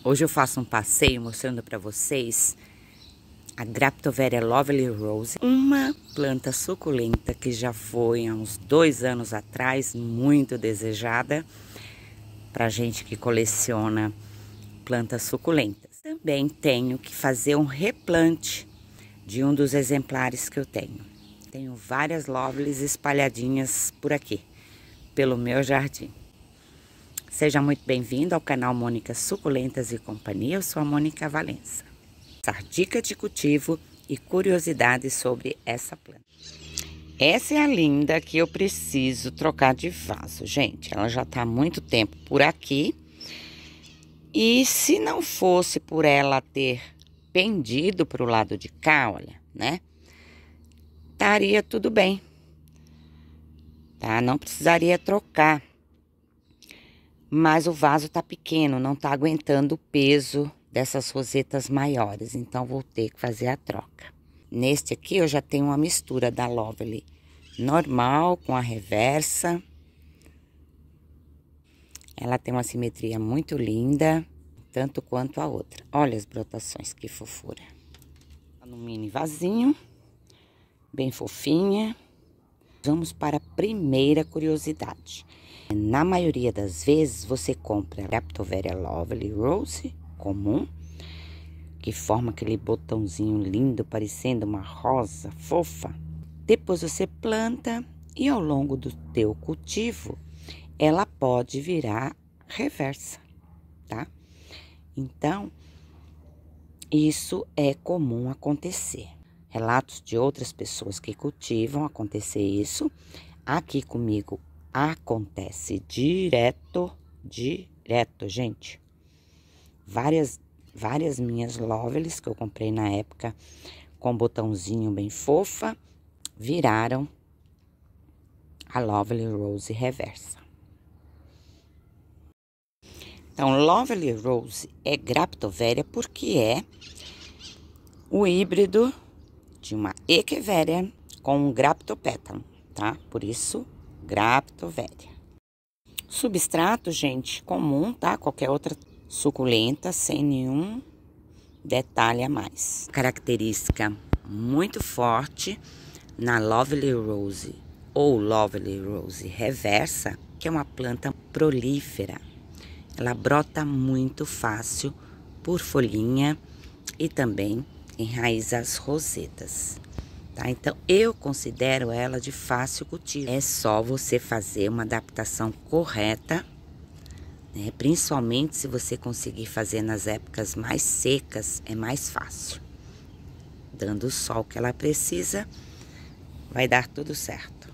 Hoje eu faço um passeio mostrando para vocês a Graptoveria Lovely Rose, uma planta suculenta que já foi há uns 2 anos atrás muito desejada para gente que coleciona plantas suculentas. Também tenho que fazer um replante de um dos exemplares que eu tenho. Tenho várias Lovelies espalhadinhas por aqui, pelo meu jardim. Seja muito bem-vindo ao canal Mônica Suculentas e Companhia. Eu sou a Mônica Valença. Dica de cultivo e curiosidades sobre essa planta. Essa é a linda que eu preciso trocar de vaso, gente. Ela já está há muito tempo por aqui. E se não fosse por ela ter pendido para o lado de cá, olha, né? Estaria tudo bem, tá? Não precisaria trocar. Mas o vaso tá pequeno, não tá aguentando o peso dessas rosetas maiores. Então, vou ter que fazer a troca. Neste aqui, eu já tenho uma mistura da Lovely normal com a reversa. Ela tem uma simetria muito linda, tanto quanto a outra. Olha as brotações, que fofura. No mini vasinho, bem fofinha. Vamos para a primeira curiosidade. Na maioria das vezes, você compra a Graptoveria Lovely Rose comum, que forma aquele botãozinho lindo, parecendo uma rosa fofa. Depois você planta e ao longo do teu cultivo, ela pode virar reversa, tá? Então, isso é comum acontecer. Relatos de outras pessoas que cultivam acontecer isso. Aqui comigo acontece direto, gente. Várias minhas Lovelies que eu comprei na época com botãozinho bem fofa, viraram a Lovely Rose reversa. Então, Lovely Rose é Graptoveria porque é o híbrido de uma Echeveria com um Graptopétalo, tá? Por isso, Graptoveria. Substrato, gente, comum, tá? Qualquer outra suculenta, sem nenhum detalhe a mais. Característica muito forte na Lovely Rose ou Lovely Rose reversa, que é uma planta prolífera. Ela brota muito fácil por folhinha e também enraiza as rosetas. Tá? Então, eu considero ela de fácil cultivo. É só você fazer uma adaptação correta, né? Principalmente se você conseguir fazer nas épocas mais secas, é mais fácil. Dando o sol que ela precisa, vai dar tudo certo.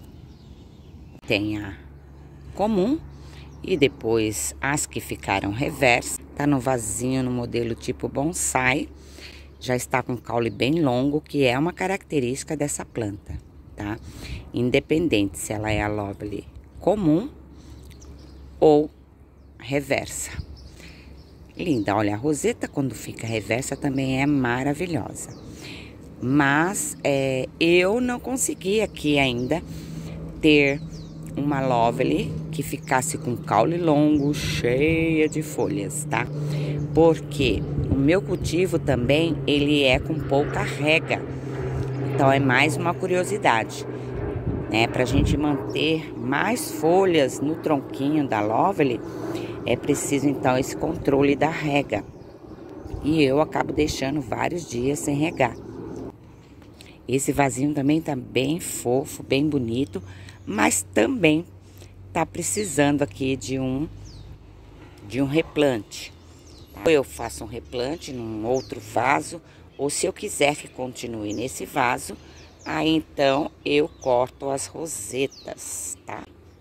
Tem a comum e depois as que ficaram reversas. Tá no vasinho no modelo tipo bonsai. Já está com caule bem longo, que é uma característica dessa planta, tá? Independente se ela é a Lovely comum ou reversa. Linda, olha, a roseta quando fica reversa também é maravilhosa. Mas eu não consegui aqui ainda ter uma Lovely que ficasse com caule longo, cheia de folhas, tá? Porque o meu cultivo também, ele é com pouca rega. Então, é mais uma curiosidade, né? Pra gente manter mais folhas no tronquinho da Lovely, é preciso, então, esse controle da rega. E eu acabo deixando vários dias sem regar. Esse vasinho também tá bem fofo, bem bonito, mas também tá precisando aqui de um replante. Ou eu faço um replante num outro vaso, ou se eu quiser que continue nesse vaso, aí então eu corto as rosetas, tá?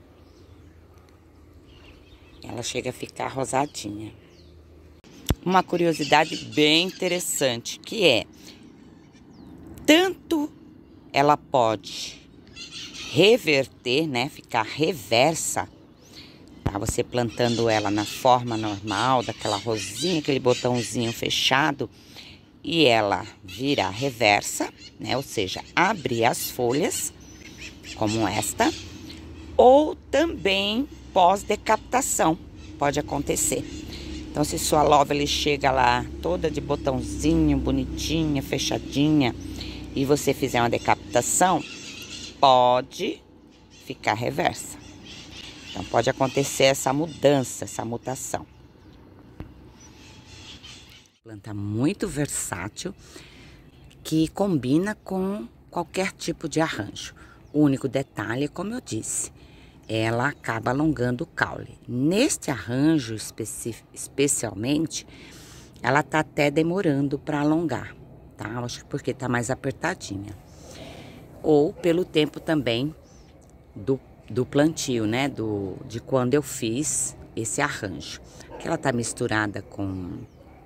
Ela chega a ficar rosadinha. Uma curiosidade bem interessante, que é, tanto ela pode reverter, né, ficar reversa, tá? Você plantando ela na forma normal, daquela rosinha, aquele botãozinho fechado, e ela virar reversa, né? Ou seja, abrir as folhas, como esta, ou também pós-decaptação, pode acontecer. Então, se sua Lovely chega lá toda de botãozinho, bonitinha, fechadinha, e você fizer uma decapitação, pode ficar reversa. Então, pode acontecer essa mudança, essa mutação. Planta muito versátil, que combina com qualquer tipo de arranjo. O único detalhe, como eu disse, ela acaba alongando o caule. Neste arranjo especialmente, ela tá até demorando para alongar, tá? Acho que porque tá mais apertadinha. Ou pelo tempo também do plantio, né? De quando eu fiz esse arranjo. Que ela tá misturada com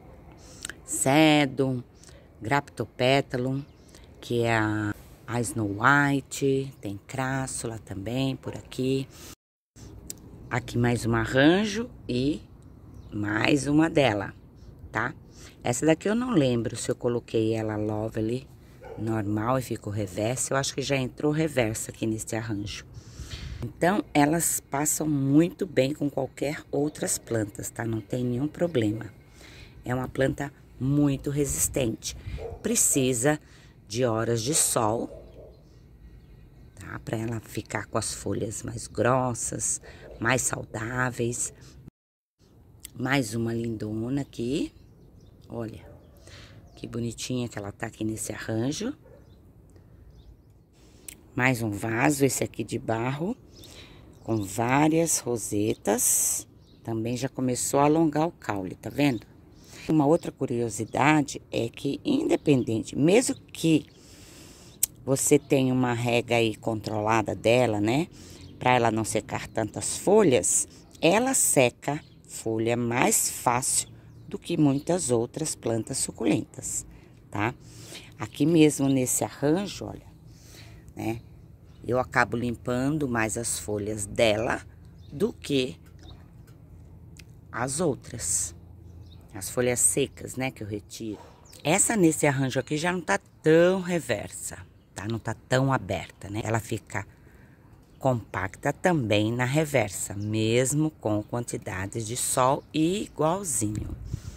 Sedum, Graptopétalum, que é a Snow White, tem Crassula também por aqui. Aqui mais um arranjo e mais uma dela, tá? Essa daqui eu não lembro se eu coloquei ela Lovely normal e ficou reversa. Eu acho que já entrou reversa aqui nesse arranjo. Então, elas passam muito bem com qualquer outras plantas, tá? Não tem nenhum problema. É uma planta muito resistente. Precisa de horas de sol, tá? Para ela ficar com as folhas mais grossas, mais saudáveis. Mais uma lindona aqui. Olha, que bonitinha que ela tá aqui nesse arranjo. Mais um vaso, esse aqui de barro, com várias rosetas. Também já começou a alongar o caule, tá vendo? Uma outra curiosidade é que, independente, mesmo que você tenha uma rega aí controlada dela, né? Para ela não secar tantas folhas, ela seca folha mais fácil do que muitas outras plantas suculentas, tá? Aqui mesmo nesse arranjo, olha, né? Eu acabo limpando mais as folhas dela do que as outras. As folhas secas, né, que eu retiro. Essa nesse arranjo aqui já não tá tão reversa, tá? Não tá tão aberta, né? Ela fica compacta também na reversa, mesmo com quantidades de sol igualzinho.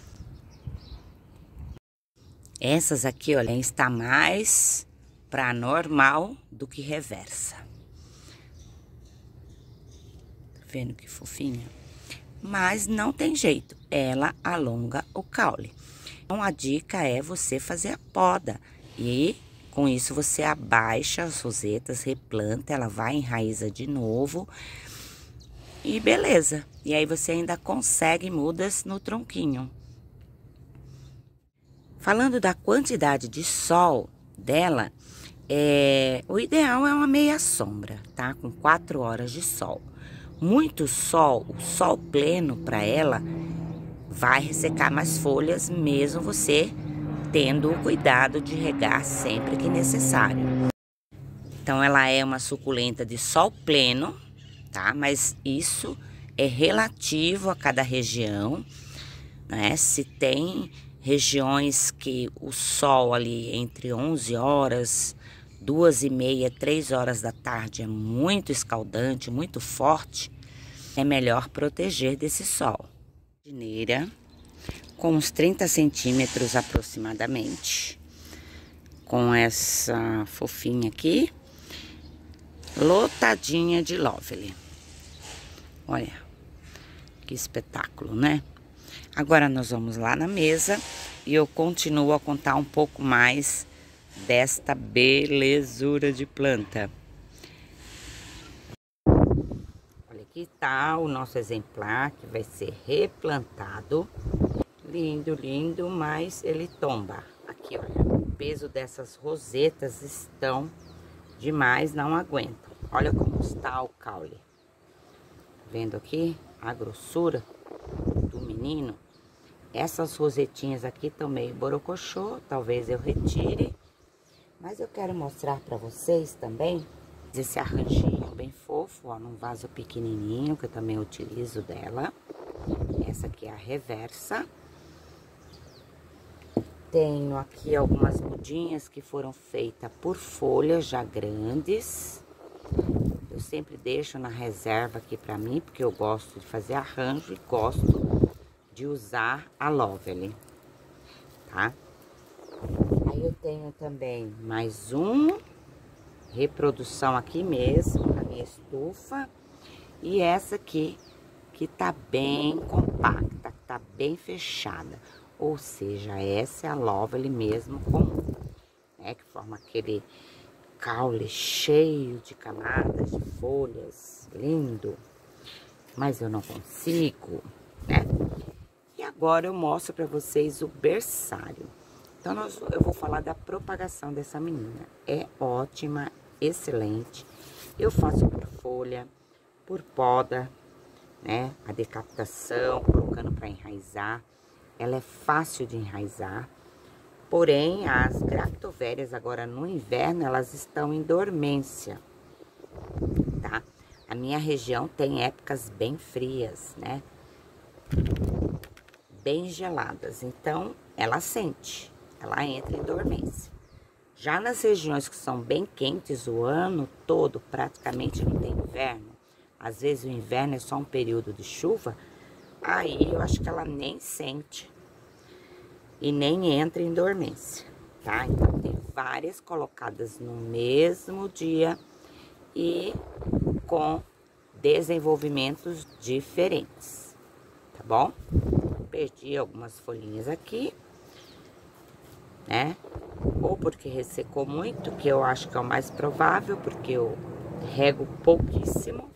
Essas aqui, olha, está mais para normal do que reversa. Tá vendo que fofinha? Mas não tem jeito, ela alonga o caule. Então, a dica é você fazer a poda e com isso você abaixa as rosetas, replanta, ela vai enraiza de novo e beleza. E aí você ainda consegue mudas no tronquinho. Falando da quantidade de sol dela, o ideal é uma meia sombra, tá? Com 4 horas de sol. Muito sol, o sol pleno para ela vai ressecar mais folhas, mesmo você tendo o cuidado de regar sempre que necessário. Então, ela é uma suculenta de sol pleno, tá? Mas isso é relativo a cada região, né? Se tem regiões que o sol ali entre 11 horas, 2h30, 3 horas da tarde é muito escaldante, muito forte, é melhor proteger desse sol. Jardineira com uns 30 centímetros aproximadamente, com essa fofinha aqui, lotadinha de Lovely. Olha, que espetáculo, né? Agora nós vamos lá na mesa e eu continuo a contar um pouco mais desta belezura de planta. Olha, aqui tá o nosso exemplar que vai ser replantado. Lindo, lindo, mas ele tomba. Aqui, olha, o peso dessas rosetas estão demais, não aguentam. Olha como está o caule. Vendo aqui a grossura do menino? Essas rosetinhas aqui estão meio borocochô, talvez eu retire. Mas eu quero mostrar para vocês também esse arranjinho bem fofo, ó, num vaso pequenininho, que eu também utilizo dela. Essa aqui é a reversa. Tenho aqui algumas mudinhas que foram feitas por folhas já grandes. Eu sempre deixo na reserva aqui pra mim, porque eu gosto de fazer arranjo e gosto de usar a Lovely, tá? Aí eu tenho também mais uma reprodução aqui mesmo, na minha estufa. E essa aqui, que tá bem compacta, tá bem fechada. Ou seja, essa é a Lovely mesmo comum, né? Que forma aquele caule cheio de camadas, de folhas, lindo. Mas eu não consigo, né? E agora eu mostro pra vocês o berçário. Então, eu vou falar da propagação dessa menina. É ótima, excelente. Eu faço por folha, por poda, né? A decapitação, colocando para enraizar. Ela é fácil de enraizar. Porém, as graftovérias agora no inverno, elas estão em dormência, tá? A minha região tem épocas bem frias, né? Bem geladas. Então, ela sente, ela entra em dormência. Já nas regiões que são bem quentes o ano todo, praticamente não tem inverno, às vezes o inverno é só um período de chuva, aí eu acho que ela nem sente e nem entra em dormência, tá? Então tem várias colocadas no mesmo dia e com desenvolvimentos diferentes, tá bom? Perdi algumas folhinhas aqui, né? Ou porque ressecou muito, que eu acho que é o mais provável, porque eu rego pouquíssimo.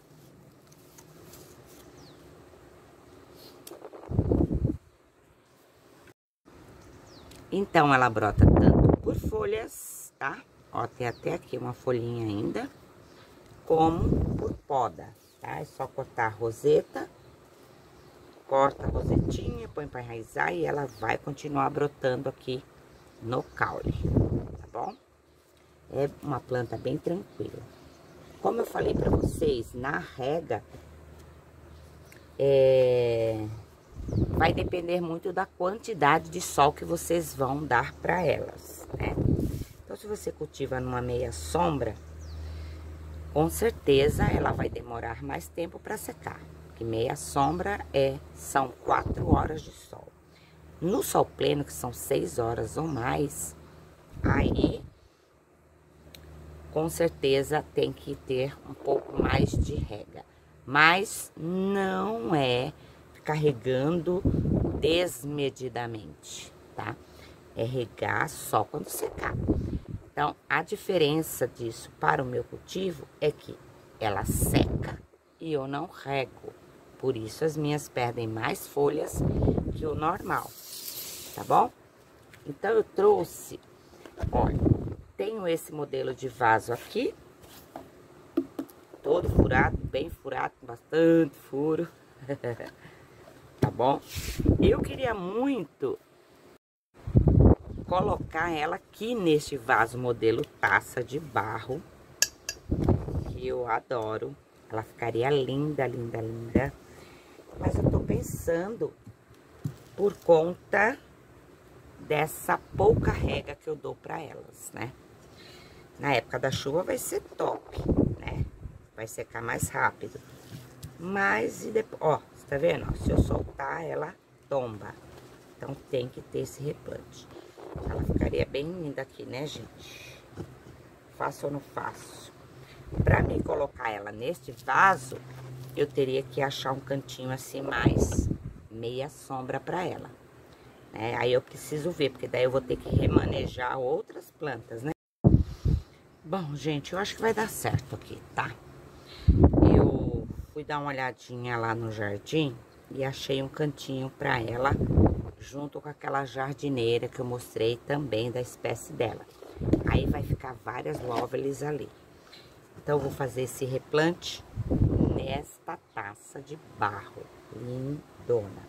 Então, ela brota tanto por folhas, tá? Ó, tem até aqui uma folhinha ainda, como por poda, tá? É só cortar a roseta, corta a rosetinha, põe para enraizar e ela vai continuar brotando aqui no caule, tá bom? É uma planta bem tranquila. Como eu falei para vocês, na rega, vai depender muito da quantidade de sol que vocês vão dar para elas, né? Então, se você cultiva numa meia sombra, com certeza ela vai demorar mais tempo para secar, porque meia sombra são 4 horas de sol. No sol pleno, que são 6 horas ou mais, aí com certeza tem que ter um pouco mais de rega. Mas não é ficar regando desmedidamente, tá? É regar só quando secar. Então, a diferença disso para o meu cultivo é que ela seca e eu não rego. Por isso, as minhas perdem mais folhas que o normal, tá bom? Então, eu trouxe, olha, tenho esse modelo de vaso aqui, todo furado, bem furado, com bastante furo, tá bom? Eu queria muito colocar ela aqui neste vaso modelo taça de barro, que eu adoro. Ela ficaria linda, linda, linda. Mas eu tô pensando, por conta dessa pouca rega que eu dou pra elas, né? Na época da chuva vai ser top, né? Vai secar mais rápido. Mas, e depois, ó, você tá vendo? Ó, se eu soltar, ela tomba. Então, tem que ter esse replante. Ela ficaria bem linda aqui, né, gente? Faço ou não faço? Pra mim colocar ela neste vaso, eu teria que achar um cantinho assim, mais meia sombra pra ela, né? Aí eu preciso ver, porque daí eu vou ter que remanejar outras plantas, né? Bom, gente, eu acho que vai dar certo aqui, tá? Eu fui dar uma olhadinha lá no jardim e achei um cantinho pra ela, junto com aquela jardineira que eu mostrei também da espécie dela. Aí vai ficar várias Lovelies ali. Então, eu vou fazer esse replante nesta taça de barro, lindona.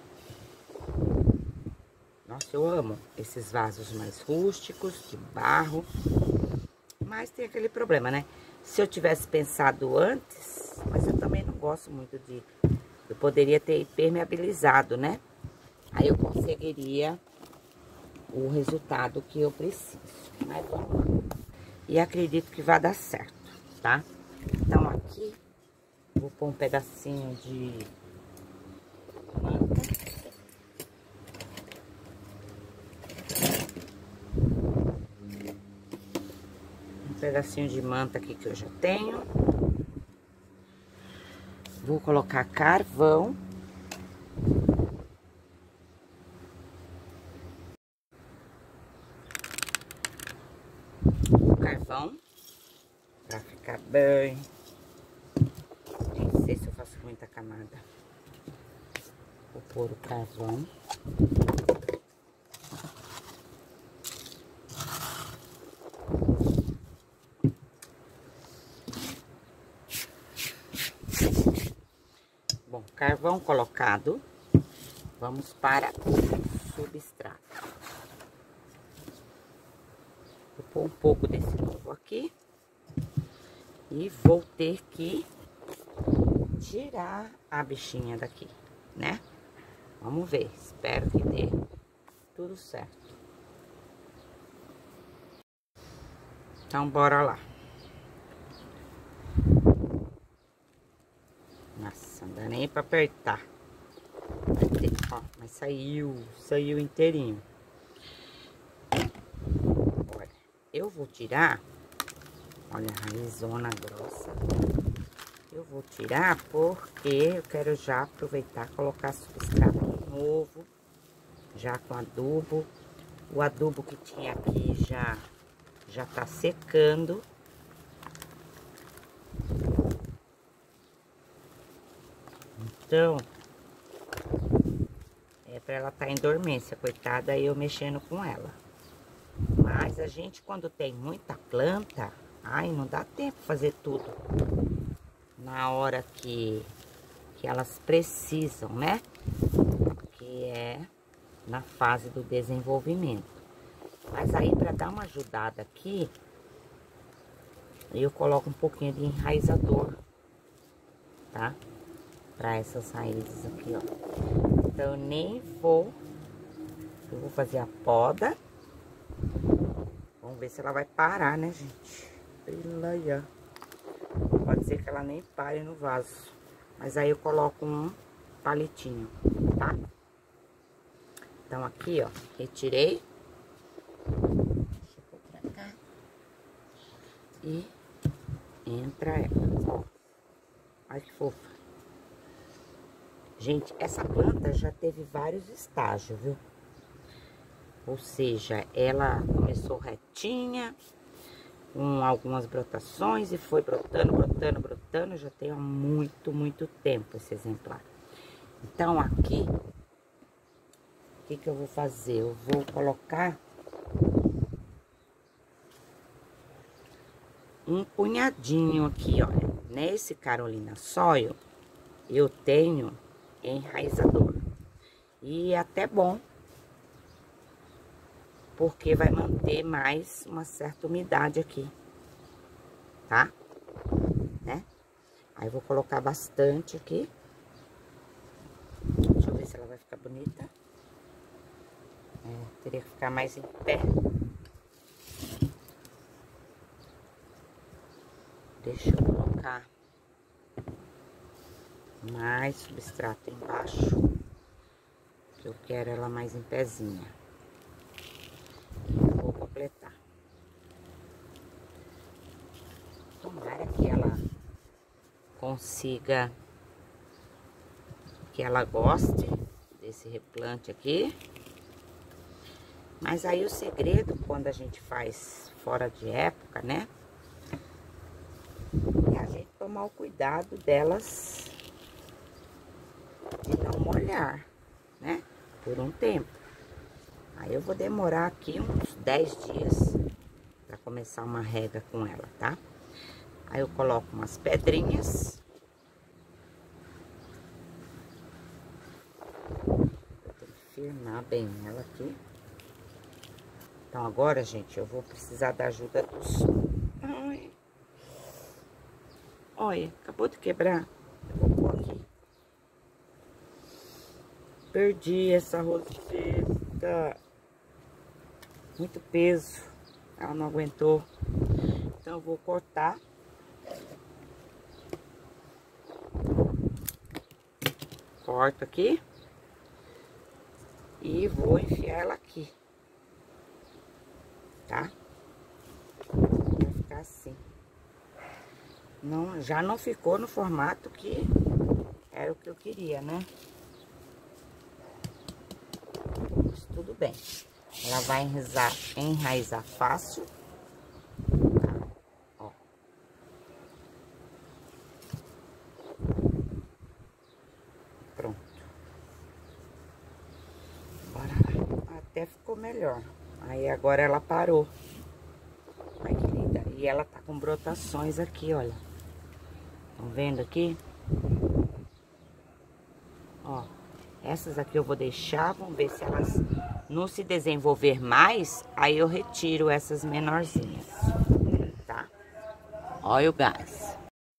Nossa, eu amo esses vasos mais rústicos, de barro. Mas tem aquele problema, né? Se eu tivesse pensado antes, mas eu também não gosto muito de... Eu poderia ter impermeabilizado, né? Aí eu conseguiria o resultado que eu preciso. Mas vamos lá. E acredito que vai dar certo, tá? Então aqui, vou pôr um pedacinho de manta. pedacinho de manta aqui que eu já tenho. Vou colocar carvão. Carvão pra ficar bem. Nem sei se eu faço muita camada. Vou pôr o carvão. Bom, carvão colocado, vamos para o substrato. Vou pôr um pouco desse novo aqui e vou ter que tirar a bichinha daqui, né? Vamos ver, espero que dê tudo certo. Então, bora lá. Nossa, não dá nem pra apertar. Ó, mas saiu inteirinho. Olha, eu vou tirar, olha a raizona grossa. Eu vou tirar porque eu quero já aproveitar e colocar substrato novo, já com adubo. O adubo que tinha aqui já tá secando. Então, é pra ela tá em dormência, coitada, eu mexendo com ela. Mas a gente, quando tem muita planta, ai, não dá tempo de fazer tudo na hora que elas precisam, né? Que é na fase do desenvolvimento. Mas aí, pra dar uma ajudada aqui, eu coloco um pouquinho de enraizador, tá? Para essas raízes aqui, ó. Então, eu vou fazer a poda. Vamos ver se ela vai parar, né, gente? Pode ser que ela nem pare no vaso. Mas aí eu coloco um palitinho, tá? Então, aqui, ó, retirei. Deixa eu pôr pra cá. E entra ela, ó. Olha que fofa. Gente, essa planta já teve vários estágios, viu? Ou seja, ela começou retinha, com algumas brotações e foi brotando, brotando, brotando. Já tem há muito, muito tempo esse exemplar. Então, aqui, o que eu vou fazer? Eu vou colocar um punhadinho aqui, olha. Nesse Carolina Soil, eu tenho enraizador. E é até bom, porque vai manter mais uma certa umidade aqui, tá? Né? Aí eu vou colocar bastante aqui. Deixa eu ver se ela vai ficar bonita. Teria que ficar mais em pé. Deixa eu colocar mais substrato embaixo, que eu quero ela mais em pezinha. Eu vou completar. Tomara que ela consiga, que ela goste desse replante aqui. Mas aí o segredo, quando a gente faz fora de época, né? É a gente tomar o cuidado delas de não molhar, né? Por um tempo. Aí eu vou demorar aqui uns 10 dias para começar uma rega com ela, tá? Aí eu coloco umas pedrinhas. Eu tenho que firmar bem ela aqui. Então agora, gente, eu vou precisar da ajuda dos... Ai. Olha, acabou de quebrar. Eu vou pôr aqui. Perdi essa roseta. Muito peso. Ela não aguentou. Então eu vou cortar. Corto aqui. E vou enfiar ela aqui. Tá? Vai ficar assim. Não, já não ficou no formato que era o que eu queria, né? Mas tudo bem. Ela vai enraizar fácil. Tá? Ó. Pronto. Agora até ficou melhor. Aí agora ela parou. Ai, que linda. E ela tá com brotações aqui, olha. Estão vendo aqui? Ó. Essas aqui eu vou deixar, vamos ver se elas não se desenvolver mais, aí eu retiro essas menorzinhas, tá? Olha o gás.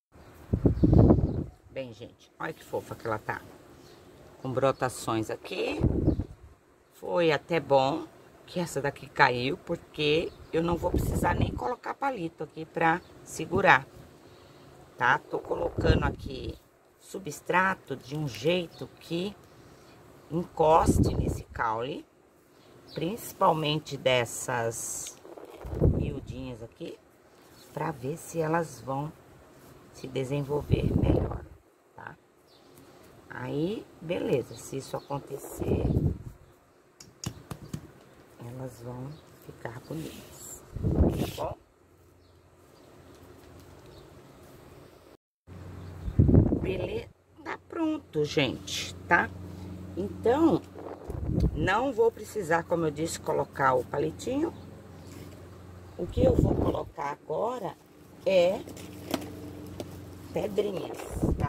Bem, gente, olha que fofa que ela tá. Com brotações aqui. Foi até bom que essa daqui caiu, porque eu não vou precisar nem colocar palito aqui pra segurar, tá? Tô colocando aqui substrato de um jeito que encoste nesse caule, principalmente dessas miudinhas aqui, para ver se elas vão se desenvolver melhor, tá? Aí, beleza, se isso acontecer, elas vão ficar bonitas, tá bom? Beleza, tá pronto, gente, tá? Então, não vou precisar, como eu disse, colocar o palitinho. O que eu vou colocar agora é pedrinhas, tá?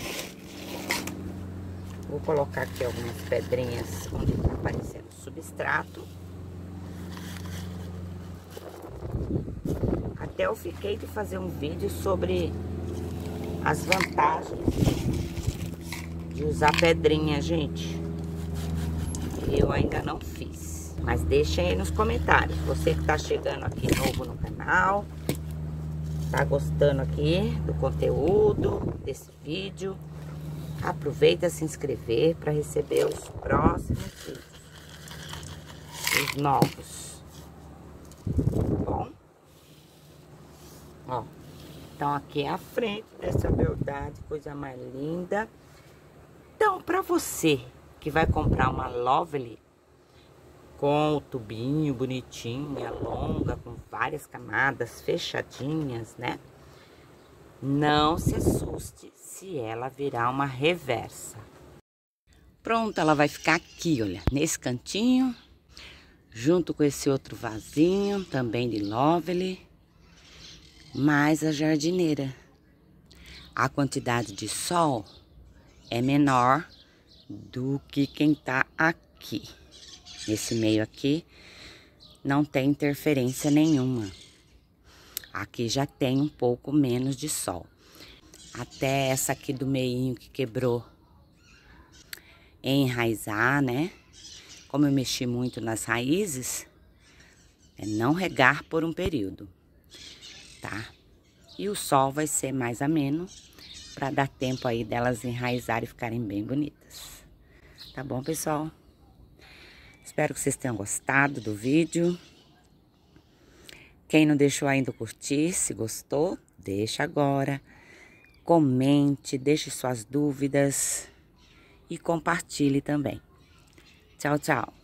Vou colocar aqui algumas pedrinhas onde tá aparecendo substrato. Até eu fiquei de fazer um vídeo sobre as vantagens de usar pedrinha, gente. Eu ainda não fiz, mas deixem aí nos comentários. Você que tá chegando aqui novo no canal, tá gostando aqui do conteúdo desse vídeo, aproveita se inscrever para receber os próximos vídeos, os novos, bom? Ó, então aqui é a frente dessa beldade, coisa mais linda. Então, para você que vai comprar uma Lovely com o tubinho bonitinha, longa, com várias camadas fechadinhas, né? Não se assuste se ela virar uma reversa. Pronto, ela vai ficar aqui, olha, nesse cantinho, junto com esse outro vasinho, também de Lovely, mais a jardineira. A quantidade de sol é menor do que quem tá aqui. Nesse meio aqui, não tem interferência nenhuma. Aqui já tem um pouco menos de sol. Até essa aqui do meinho que quebrou enraizar, né? Como eu mexi muito nas raízes, é não regar por um período, tá? E o sol vai ser mais ameno, para dar tempo aí delas enraizarem e ficarem bem bonitas. Tá bom, pessoal? Espero que vocês tenham gostado do vídeo. Quem não deixou ainda o curtir, se gostou, deixa agora. Comente, deixe suas dúvidas e compartilhe também. Tchau, tchau.